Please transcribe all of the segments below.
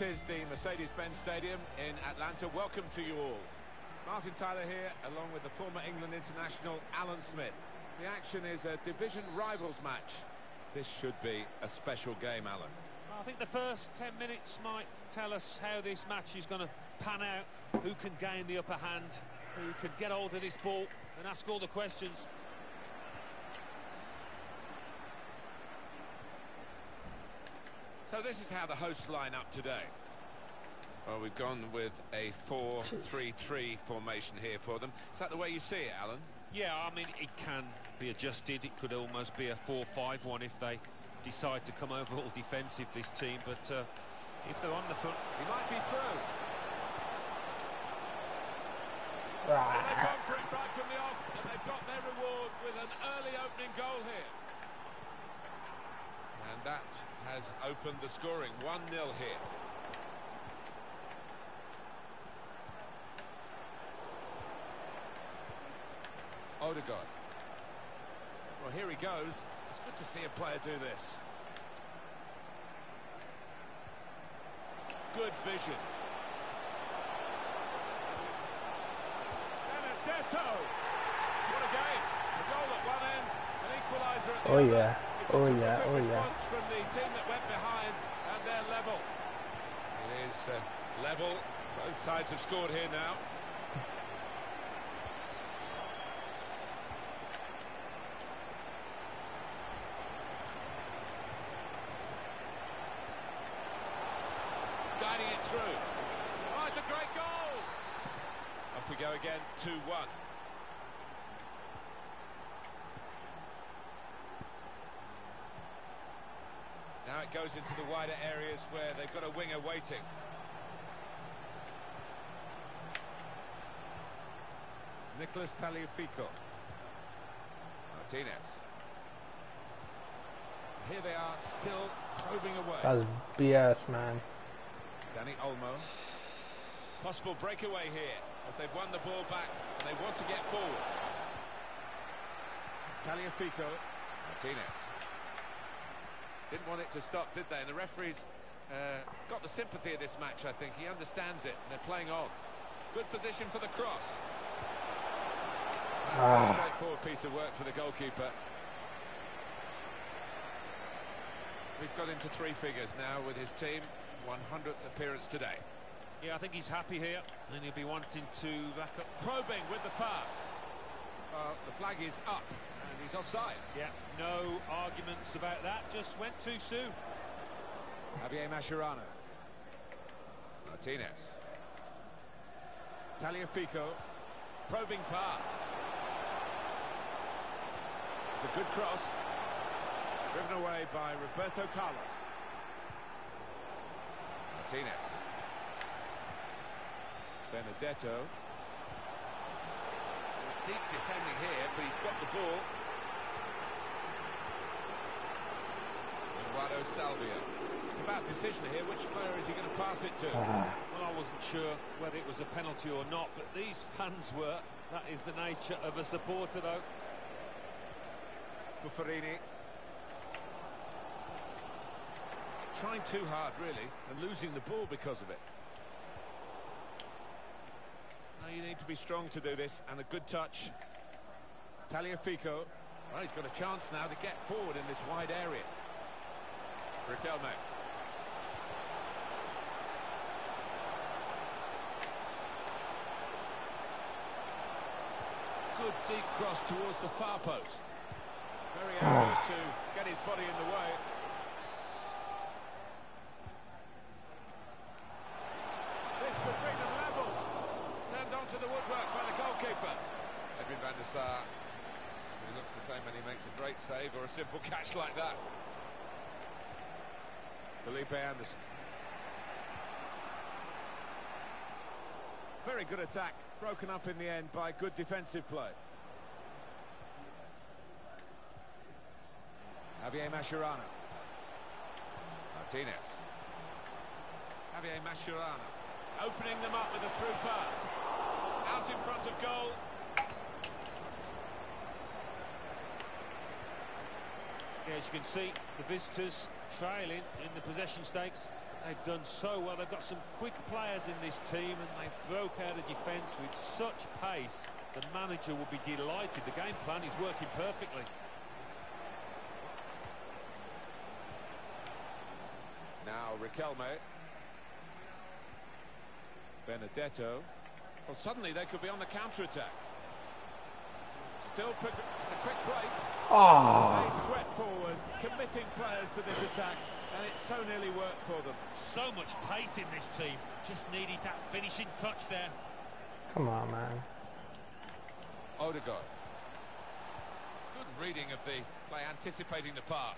This is the Mercedes-Benz Stadium in Atlanta. Welcome to you all. Martin Tyler here, along with the former England international Alan Smith. The action is a division rivals match. This should be a special game, Alan. I think the first 10 minutes might tell us how this match is going to pan out, who can gain the upper hand, who can get hold of this ball and ask all the questions. So this is how the hosts line up today. Well, we've gone with a 4-3-3 formation here for them. Is that the way you see it, Alan? Yeah, I mean, it can be adjusted. It could almost be a 4-5-1 if they decide to come over all defensive, this team. But if they're on the front... He might be through. Well, they've gone for it right from the off, and they've got their reward with an early opening goal here. And that has opened the scoring. 1-0 here. Odegaard. Well, here he goes. It's good to see a player do this. Good vision. Benedetto! What a game. A goal at one end, an equaliser at the other. Yeah. It's oh a yeah, oh response yeah. from the team that went behind, and they're level. It is level. Both sides have scored here now. Guiding it through. Oh, it's a great goal! Off we go again, 2-1. Now it goes into the wider areas where they've got a winger waiting. Nicolas Tagliafico. Martinez. Here they are, still probing away. That's BS, man. Danny Olmo. Possible breakaway here as they've won the ball back and they want to get forward. Tagliafico. Martinez. Didn't want it to stop, did they? And the referee's got the sympathy of this match, I think. He understands it, and they're playing on. Good position for the cross. That's a straightforward piece of work for the goalkeeper. He's got into three figures now with his team. 100th appearance today. Yeah, I think he's happy here, and he'll be wanting to back up. Probing with the pass. The flag is up, and he's offside. Yeah, no arguments about that, just went too soon. Javier Mascherano. Martinez. Tagliafico. Probing pass. It's a good cross. Driven away by Roberto Carlos. Martinez. Benedetto. Deep defending here, but he's got the ball. Eduardo Salvia. It's about decision here. Which player is he going to pass it to? Well, I wasn't sure whether it was a penalty or not, but these fans were. That is the nature of a supporter, though. Buffarini. Trying too hard, really, and losing the ball because of it. Now you need to be strong to do this, and a good touch. Tagliafico. Well, he's got a chance now to get forward in this wide area. Riquelme. Good deep cross towards the far post. Very able to get his body in the way. This could bring them level. Turned onto the woodwork by the goalkeeper. Edwin van der Sar. He looks the same and he makes a great save or a simple catch like that. Felipe Anderson. Very good attack, broken up in the end by good defensive play. Javier Mascherano. Martinez. Javier Mascherano. Opening them up with a through pass. Out in front of goal. Yeah, as you can see, the visitors trailing in the possession stakes. They've done so well. They've got some quick players in this team, and they broke out of defence with such pace. The manager will be delighted. The game plan is working perfectly. Now Riquelme. Benedetto. Well, suddenly they could be on the counter-attack. Still, it's a quick break. Oh. They sweat forward, committing players to this attack, and it's so nearly worked for them. So much pace in this team. Just needed that finishing touch there. Come on, man. Odegaard. Good reading of the play, anticipating the pass.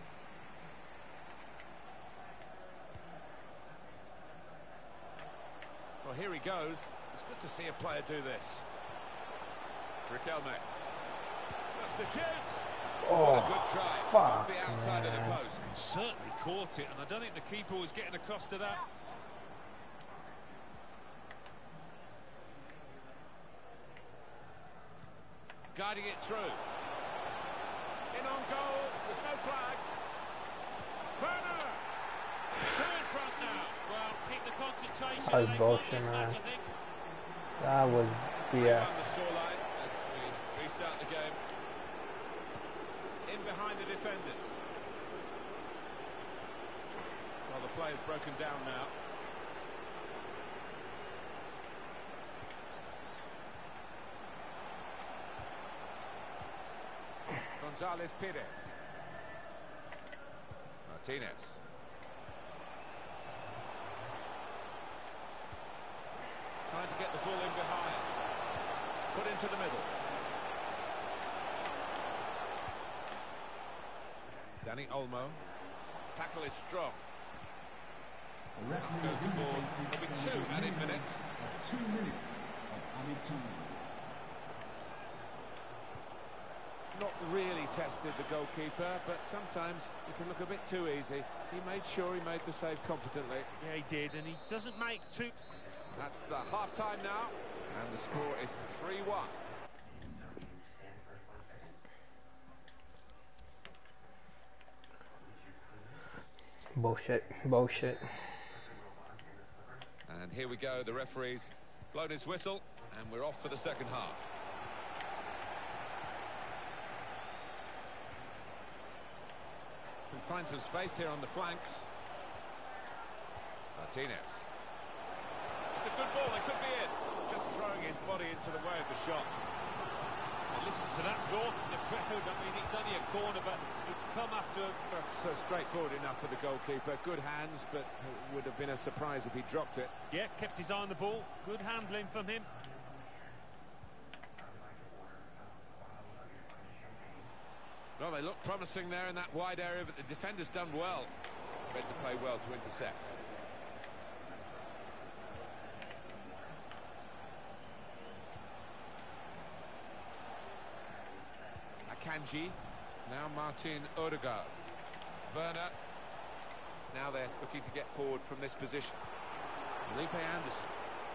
Well, here he goes. It's good to see a player do this. Riquelme. That's the shoot. Oh, what a good try. fuck, Off the outside man. of the post. Certainly caught it, and I don't think the keeper was getting across to that. Guiding it through. In on goal. There's no flag. Werner. Two in front now. Well, keep the concentration. That was They won bullshit, this man. match, I think. That was They BS. run the scoreline as we restart the game. In behind the defenders. Well, the play's broken down now. Gonzalez Pires. Martinez. Trying to get the ball in behind. Put into the middle. Danny Olmo. Tackle is strong. Up goes the ball. There'll be 2 added minutes. 2 minutes of added time. Not really tested the goalkeeper, but sometimes it can look a bit too easy. He made sure he made the save competently. Yeah, he did, and he doesn't make too... That's half-time now, and the score is 3-1. Bullshit. Bullshit. And here we go, the referee's blown his whistle, and we're off for the second half. Can find some space here on the flanks. Martinez. It's a good ball, they could be in. Just throwing his body into the way of the shot. Well, listen to that roar from the crowd. I mean, it's only a corner, but it's come after... That's straightforward enough for the goalkeeper. Good hands, but it would have been a surprise if he dropped it. Yeah, kept his eye on the ball. Good handling from him. Well, they look promising there in that wide area, but the defender's done well. Read the play well to intercept. Akanji. Now Martin Odegaard. Werner. Now they're looking to get forward from this position. Felipe Anderson.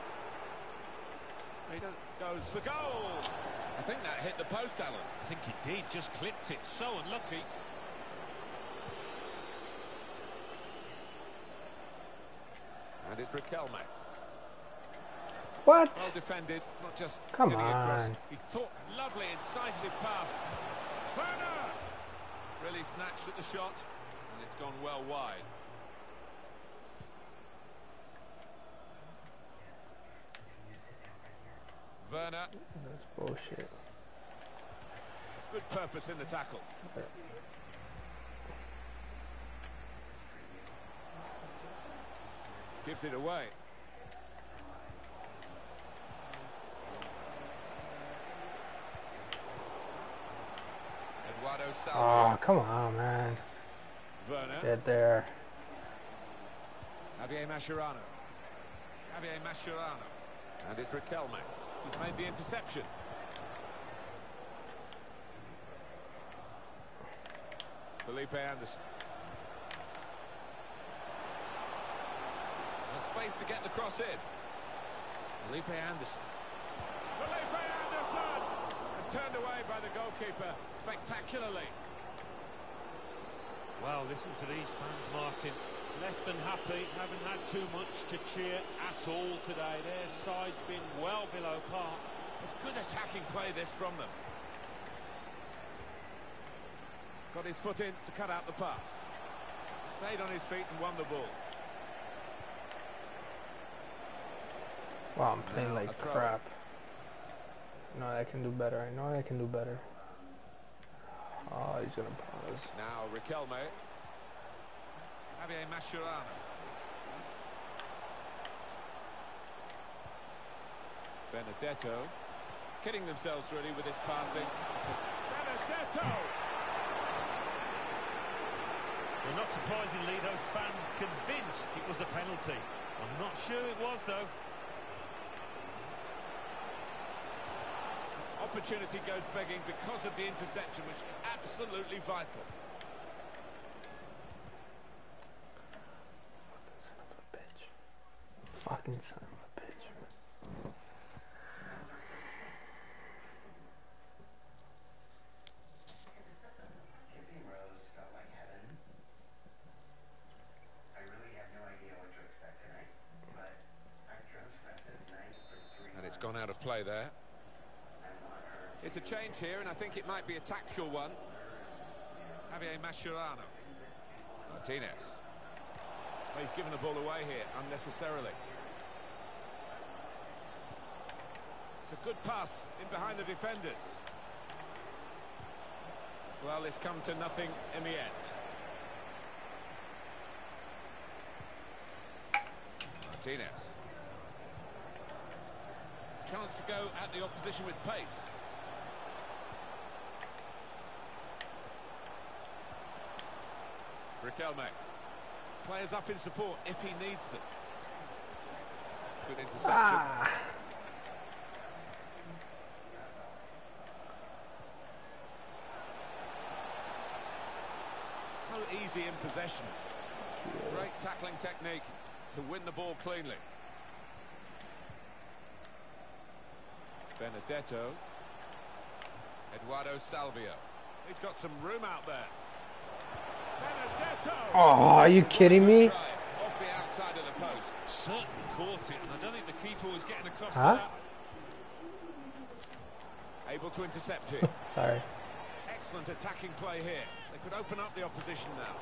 He goes for goal. I think that hit the post, Alan. I think it did, just clipped it. So unlucky. And it's Riquelme. What? Well defended, not just Come getting across. on. He thought, lovely, incisive pass. Werner! Really snatched at the shot, and it's gone well wide. Werner. That's bullshit. Good purpose in the tackle. Gives it away. Eduardo Salvio. Oh, come on, man. Werner. Get there. Javier Mascherano. Javier Mascherano. And it's Riquelme. He's made the interception. Felipe Anderson. And space to get the cross in. Felipe Anderson. Felipe Anderson! And turned away by the goalkeeper spectacularly. Well, listen to these fans, Martin. less than happy, haven't had too much to cheer at all today. Their side's been well below par. It's good attacking play this from them. Got his foot in to cut out the pass. Stayed on his feet and won the ball. Wow, I'm playing Now, like a throw. crap. No, I can do better. I know I can do better. Oh, he's gonna pause. Now Riquelme. Javier Mascherano. Benedetto. Kidding themselves really with this passing. Benedetto! Well, not surprisingly, those fans convinced it was a penalty. I'm not sure it was, though. Opportunity goes begging because of the interception, which is absolutely vital. Fucking son of a bitch. Kissing Rose felt like heaven. I really have no idea what to expect tonight, but I've dreamt about this night for 3 And it's months. gone out of play there. I want her It's a change here, and I think it might be a tactical one. Javier Mascherano. Martinez. Well, he's given the ball away here unnecessarily. It's a good pass in behind the defenders. Well, it's come to nothing in the end. Martinez. Chance to go at the opposition with pace. Riquelme. Players up in support if he needs them. Good interception. Ah! So easy in possession. Great tackling technique to win the ball cleanly. Benedetto. Eduardo Salvio. He's got some room out there. Benedetto! Oh, are you kidding me? Try off the outside of the post. Certainly caught it, and I don't think the keeper was getting across Huh? to that. Able to intercept here. Sorry. Excellent attacking play here. They could open up the opposition now.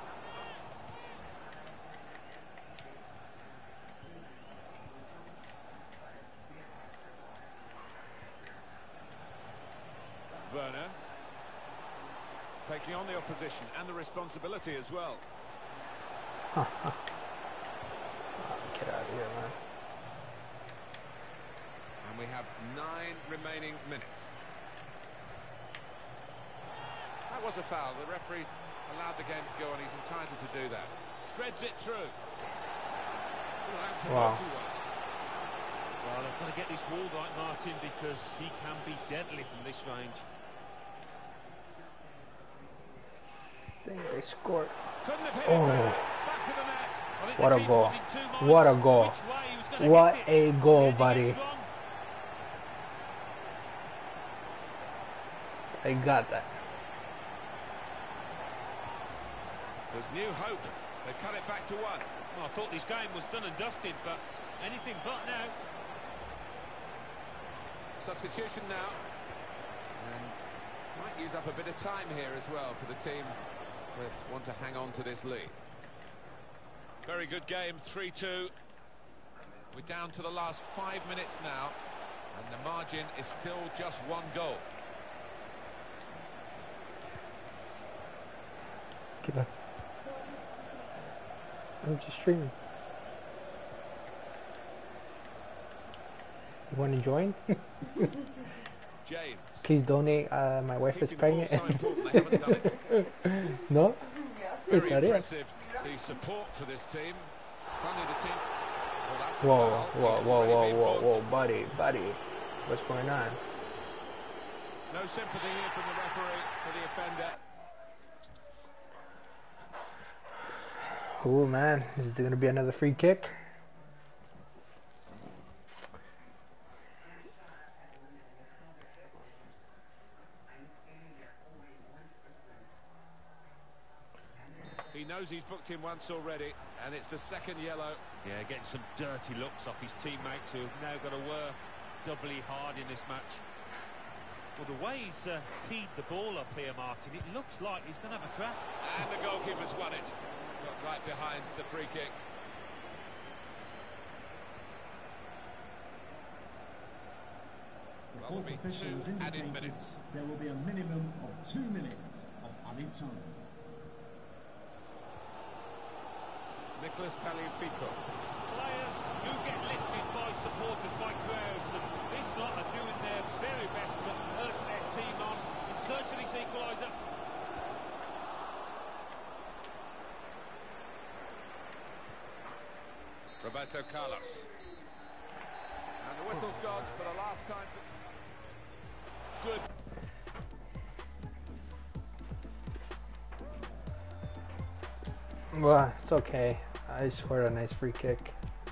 Werner. Taking on the opposition and the responsibility as well. Get out of here, man. And we have 9 remaining minutes. That was a foul. The referee's allowed the game to go on. He's entitled to do that. Threads it through. Oh, that's a Wow. naughty one. Well, they've got to get this wall right, Martin, because he can be deadly from this range. I think they scored. Couldn't have hit Oh. it better. Back of the net. I think What the a keeper goal. was in two minds What a goal. which way he was gonna What hit it. a goal, Heading buddy. is wrong. I got that. There's new hope. They've cut it back to 1. Well, I thought this game was done and dusted, but anything but now. Substitution now. And might use up a bit of time here as well for the team that want to hang on to this lead. Very good game, 3-2. We're down to the last 5 minutes now, and the margin is still just 1 goal. Get us. I'm just streaming. You want to join? James. Please donate. My wife is Keeping the ball pregnant. so important, they haven't done it. No? Very Not yet. impressive, the support for this team. Finally the team... Well, that's a Whoa, foul. whoa, He's whoa, already whoa, been whoa, booked. whoa, buddy. What's going on? No sympathy here from the referee for the offender. Oh man, is it gonna be another free kick? He knows knows he's booked him once already, and it's the second yellow. Yeah, getting some dirty looks off his teammates who have now got to work doubly hard in this match. Well, the way he's teed the ball up here, Martin, it looks like he's going to have a crack. And the goalkeeper's won it. Got right behind the free kick. The Well, fourth there'll be official has 2 added indicated minutes. there will be a minimum of 2 minutes of added time. Nicholas Tagliafico. Players do get lifted by supporters, by crowds, and this lot are doing their very best to urge their team on in search of this equaliser. Roberto Carlos. And the whistle's gone for the last time. Good. Well, it's okay. I scored a nice free kick.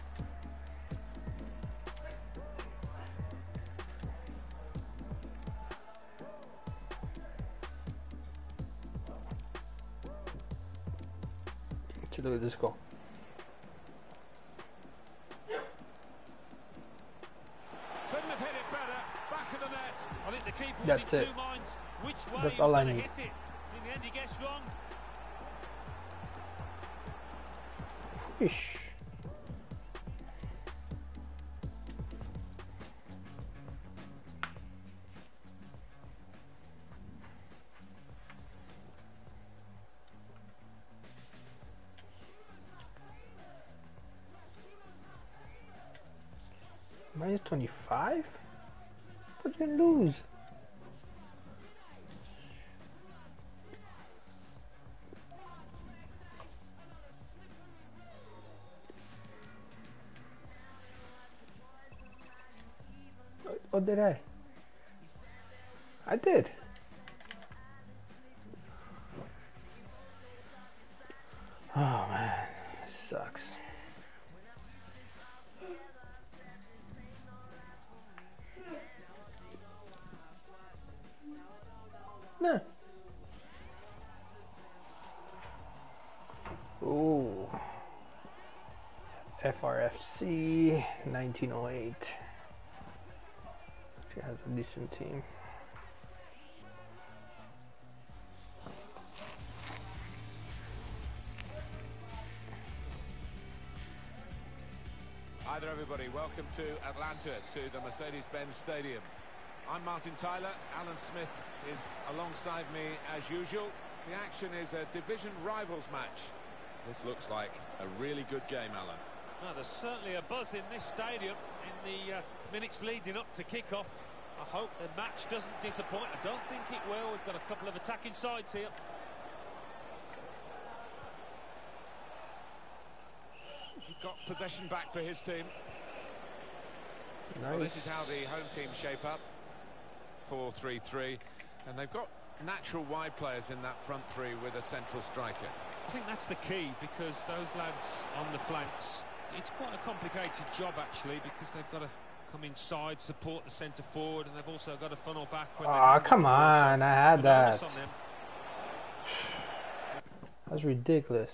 Look at this goal. Couldn't have hit it better. Back of the net. I think the keeper was That's in it. two minds which way That's he was all I going to need. hit it. In the end, he gets wrong. Ish. Minus 25? But you lose. Or did I? I did. Oh man, this sucks. No. Ooh. FRFC 1908. She has a decent team. Hi there, everybody. Welcome to Atlanta, to the Mercedes-Benz Stadium. I'm Martin Tyler. Alan Smith is alongside me as usual. The action is a division rivals match. This looks like a really good game, Alan. No, there's certainly a buzz in this stadium in the minutes leading up to kick-off. I hope the match doesn't disappoint. I don't think it will. We've got a couple of attacking sides here. He's got possession back for his team. Nice. Well, this is how the home team shape up. 4-3-3. And they've got natural wide players in that front three with a central striker. I think that's the key, because those lads on the flanks, it's quite a complicated job actually, because they've got to come inside, support the centre forward, and they've also got to funnel back. Aw, come on, I had that. On them. That's ridiculous.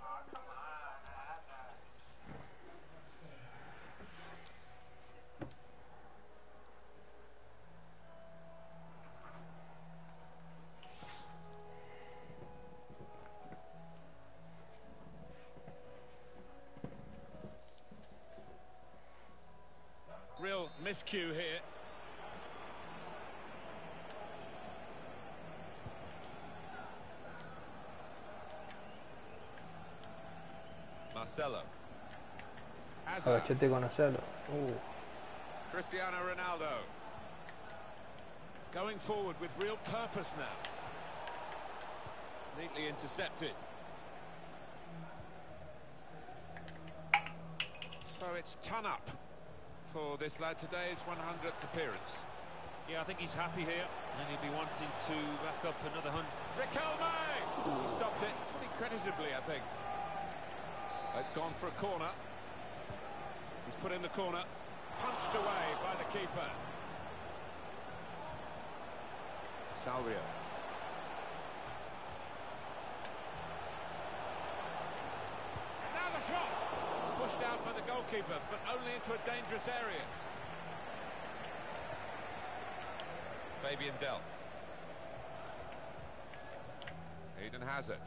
Real miscue here. Marcelo. Ahora che te conocerlo. Cristiano Ronaldo. Going forward with real purpose now. Neatly intercepted. So it's ton up for this lad today's 100th appearance. Yeah, I think he's happy here, and he'll be wanting to rack up another 100. Riquelme! He stopped it pretty creditably, I think. It's gone for a corner. He's put in the corner, punched away by the keeper. Salvio. Dished out by the goalkeeper, but only into a dangerous area. Fabian Delph. Eden Hazard.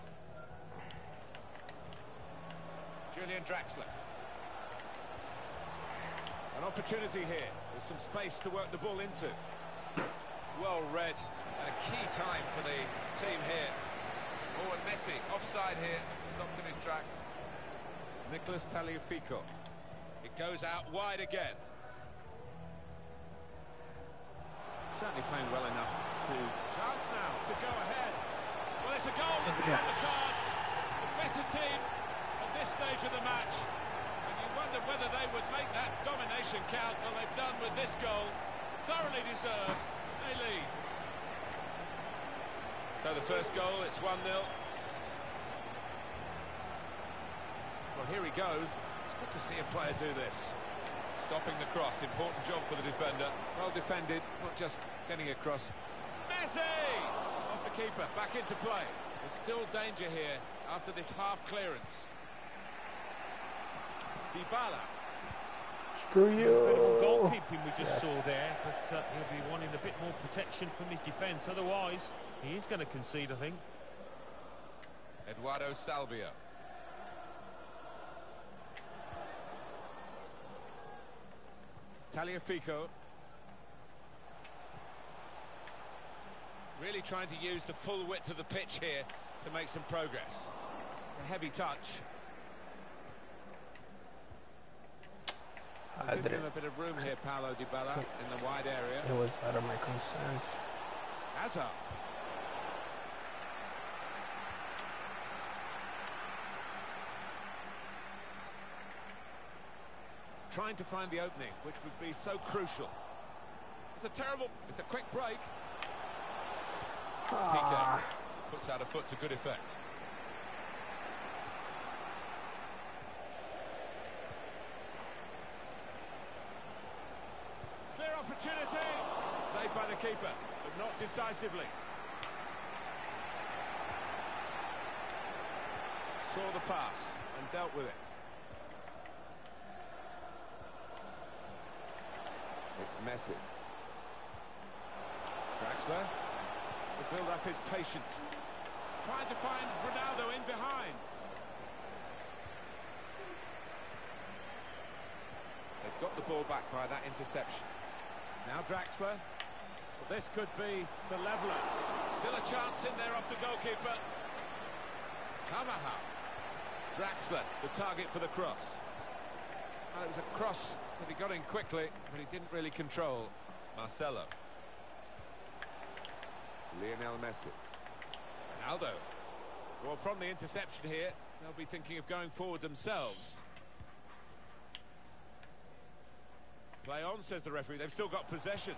Julian Draxler. An opportunity here. There's some space to work the ball into. Well read. And a key time for the team here. Oh, and Messi offside here. Stopped in his tracks. Nicolas Tagliafico. It goes out wide again. Certainly playing well enough to... Chance now to go ahead. Well, it's a goal that's been on the cards. The better team at this stage of the match. And you wonder whether they would make that domination count. Well, they've done with this goal. Thoroughly deserved. They lead. So the first goal, it's 1-0. Well, here he goes. It's good to see a player do this. Stopping the cross, important job for the defender. Well defended, not just getting across. Messi! Off the keeper, back into play. There's still danger here after this half clearance. Dybala. Screw you. Incredible goalkeeping we just saw there, but he'll be wanting a bit more protection from his defence. Otherwise, he is going to concede, I think. Eduardo Salvio. Tagliafico. Really trying to use the full width of the pitch here to make some progress. It's a heavy touch. Give him a bit of room here, Paulo Dybala, in the wide area. It was out of my consent. Hazard. Trying to find the opening, which would be so crucial. It's a quick break. Piqué puts out a foot to good effect. Clear opportunity. Saved by the keeper, but not decisively. Saw the pass and dealt with it. It's Messi. Draxler. The build-up is patient. Trying to find Ronaldo in behind. They've got the ball back by that interception. Now Draxler. Well, this could be the leveller. Still a chance in there off the goalkeeper. Carvajal. Draxler, the target for the cross. Well, it was a cross that he got in quickly, but he didn't really control. Marcelo. Lionel Messi. Ronaldo. Well, from the interception here, they'll be thinking of going forward themselves. Play on, says the referee. They've still got possession.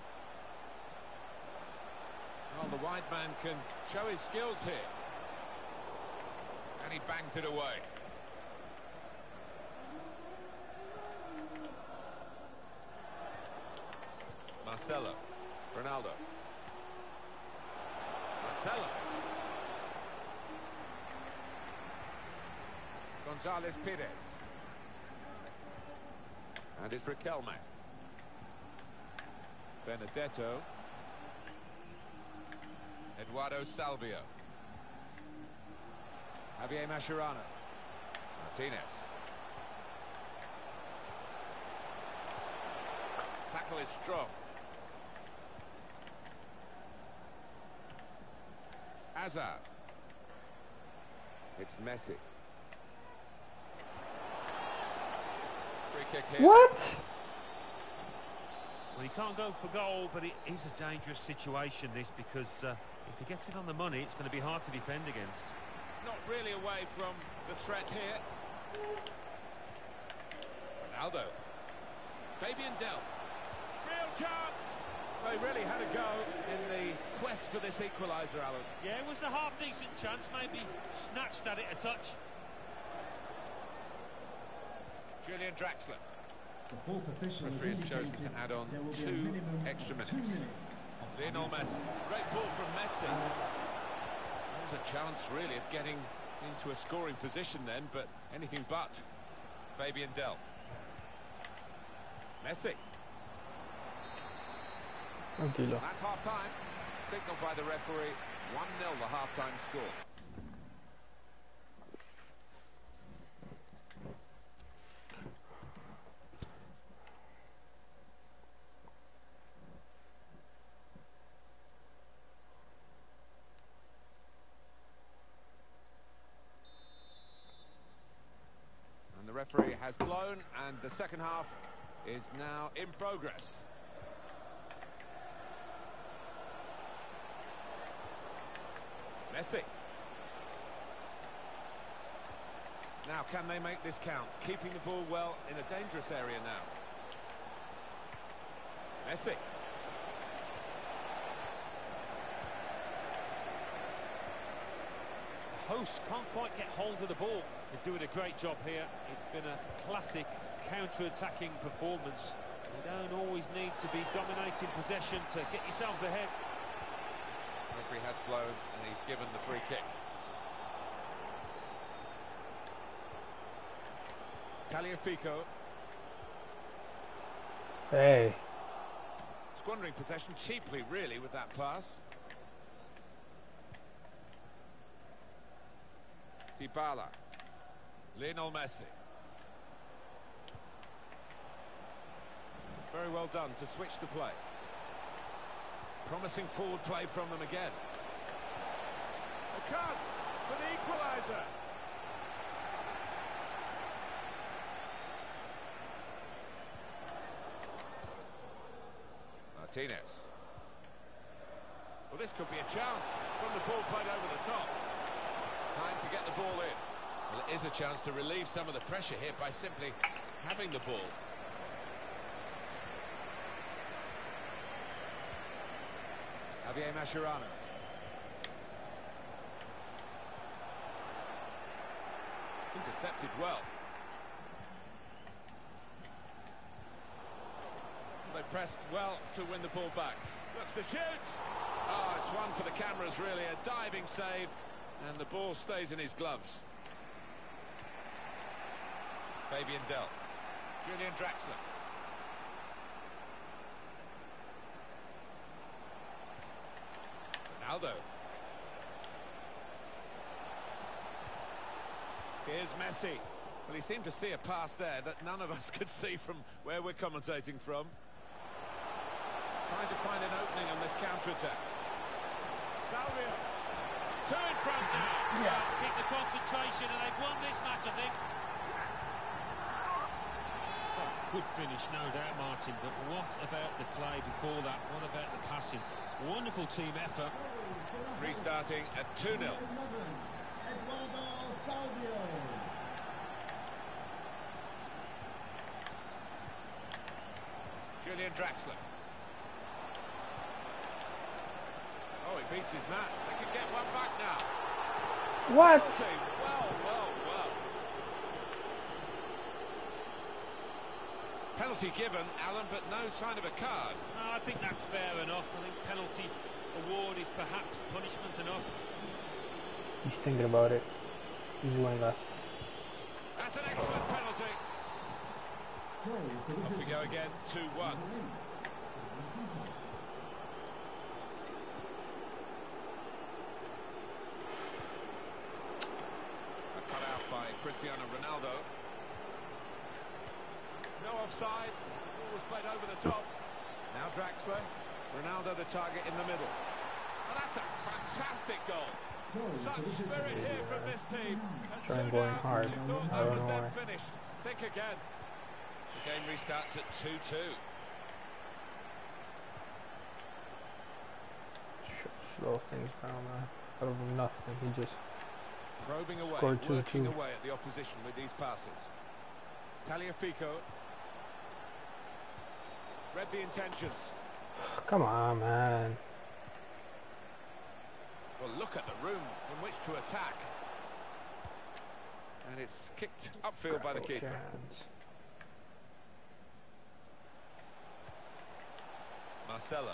Well, the wide man can show his skills here. And he bangs it away. Marcelo. Ronaldo. Marcelo. González Pires. And it's Riquelme. Benedetto. Eduardo Salvio. Javier Mascherano. Martinez. Tackle is strong. Hazard. It's Messi. Free kick here. What? Well, he can't go for goal, but it is a dangerous situation, this, because if he gets it on the money, it's going to be hard to defend against. Not really away from the threat here. Ronaldo. Fabian Delph. Real chance. They really had a go in the quest for this equaliser, Alan. Yeah, it was a half-decent chance, maybe snatched at it a touch. Julian Draxler. The fourth official has Referee has chosen indicated to add on there will be a 2 minimum extra of minutes. 2 minutes of Lionel added Messi. time. Great ball from Messi. There was a chance, really, of getting into a scoring position then, but anything but. Fabian Delph. Messi. Tranquilo. That's half-time. Signaled by the referee. 1-0 the half-time score. And the referee has blown, and the second half is now in progress. Messi. Now, can they make this count? Keeping the ball well in a dangerous area now. Messi. The hosts can't quite get hold of the ball. They're doing a great job here. It's been a classic counter-attacking performance. You don't always need to be dominating possession to get yourselves ahead. The referee has blown and he's given the free kick. Tagliafico. Hey. Squandering possession cheaply, really, with that pass. Dybala. Lionel Messi. Very well done to switch the play. Promising forward play from them again. A chance for the equaliser. Martinez. Well, this could be a chance from the ball played over the top. Time to get the ball in. Well, it is a chance to relieve some of the pressure here by simply having the ball. Javier Mascherano. Intercepted well. They pressed well to win the ball back. Looks to shoot. Oh, it's one for the cameras, really. A diving save, and the ball stays in his gloves. Fabian Delph. Julian Draxler. Ronaldo. Here's Messi. Well, he seemed to see a pass there that none of us could see from where we're commentating from. Trying to find an opening on this counter-attack. Salvio. Two in front now. Yes. Keep the concentration, and they've won this match, I think. Oh, good finish, no doubt, Martin. But what about the play before that? What about the passing? Wonderful team effort. Restarting at 2-0. Eduardo Salvio. Julian Draxler. Oh, he beats his man. They can get one back now. What? Well. Penalty given, Alan, but no sign of a card. No, I think that's fair enough. I think penalty award is perhaps punishment enough. He's thinking about it. He's going last. That's an excellent penalty. Off we go again, 2-1. Cut out by Cristiano Ronaldo. No offside. Ball was played over the top. Now Draxler. Ronaldo the target in the middle. Oh, that's a fantastic goal. Such spirit here from this team. Trying going hard. I don't know why. Finished. Think again. The game restarts at 2-2. Slow things down, man. Out of nothing, he just Probing away, scored working 2-2. away at the opposition with these passes. Tagliafico. Read the intentions. Come on, man. Well, look at the room in which to attack. And it's kicked upfield by the keeper. Chance. Marcelo.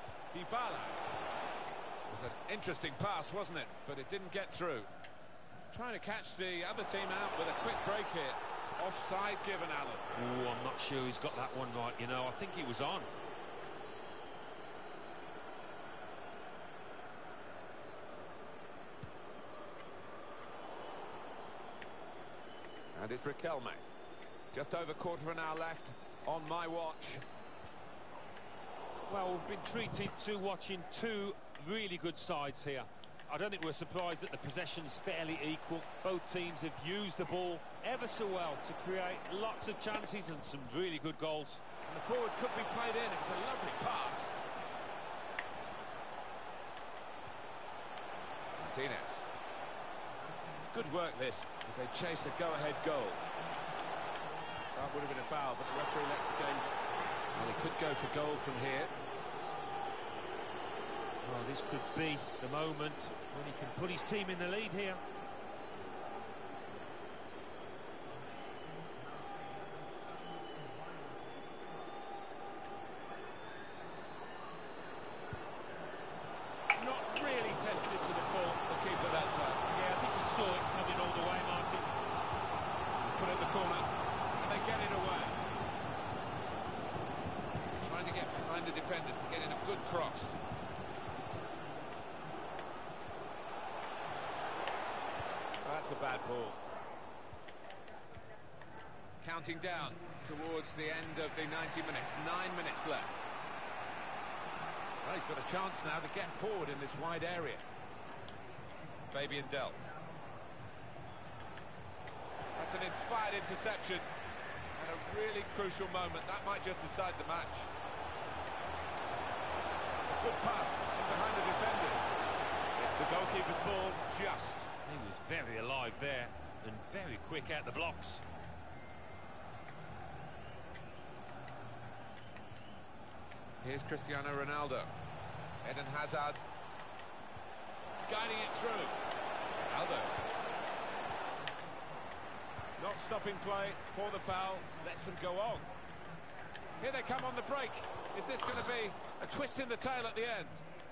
Dybala. It was an interesting pass, wasn't it? But it didn't get through. Trying to catch the other team out with a quick break here. Offside given, Alan. Oh, I'm not sure he's got that one right, you know. I think he was on. And it's Riquelme. Just over quarter of an hour left on my watch. Well, we've been treated to watching two really good sides here. I don't think we're surprised that the possession's fairly equal. Both teams have used the ball ever so well to create lots of chances and some really good goals. And the forward could be played in. It's a lovely pass. Martinez. It's good work, this, as they chase a go-ahead goal. That would have been a foul, but the referee lets the game. Well, he could go for goal from here. Well, this could be the moment when he can put his team in the lead here. Not really tested to the full, the keeper that time. Yeah, I think he saw it coming all the way, Martin. He's put it in the corner, and they get it away. Trying to get behind the defenders to get in a good cross. That's a bad ball. Counting down towards the end of the 90 minutes. 9 minutes left. Well, he's got a chance now to get forward in this wide area. Fabian Delph. That's an inspired interception. And a really crucial moment. That might just decide the match. It's a good pass in behind the defenders. It's the goalkeeper's ball, just. He was very alive there and very quick out the blocks. Here's Cristiano Ronaldo. Eden Hazard. Guiding it through. Ronaldo. Not stopping play for the foul. Lets them go on. Here they come on the break. Is this going to be a twist in the tail at the end?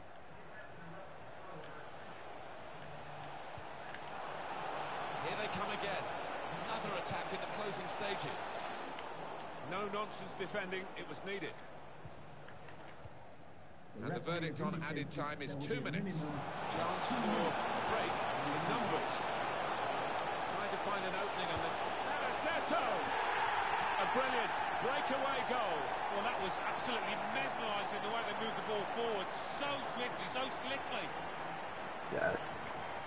Here they come again. Another attack in the closing stages. No nonsense defending. It was needed. And the verdict on added time is 2 minutes. Chance for a break in numbers. Trying to find an opening on this. Benedetto! A brilliant breakaway goal. Well, that was absolutely mesmerising, the way they moved the ball forward so swiftly, so slickly. Yes.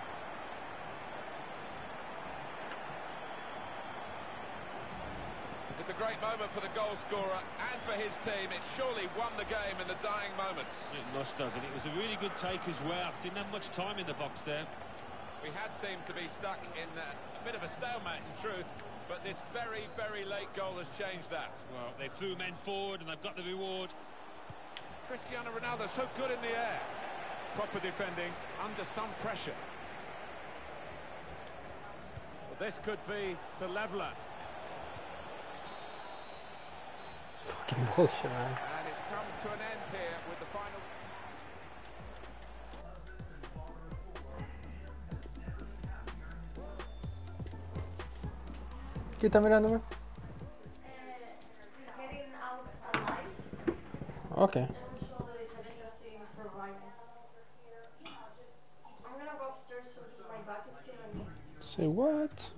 It's a great moment for the goal scorer and for his team. It surely won the game in the dying moments. It must have, and it was a really good take as well. Didn't have much time in the box there. We had seemed to be stuck in a bit of a stalemate, in truth, but this very, very late goal has changed that. Well, they threw men forward and they've got the reward. Cristiano Ronaldo so good in the air. Proper defending under some pressure. Well, this could be the leveller. Fucking bullshit, man. And it's come to an end here with the final. ¿Qué está mirándome? Getting out alive. Okay. And we show the difference in survivors. I'm gonna go upstairs so my back is killing me. Say what?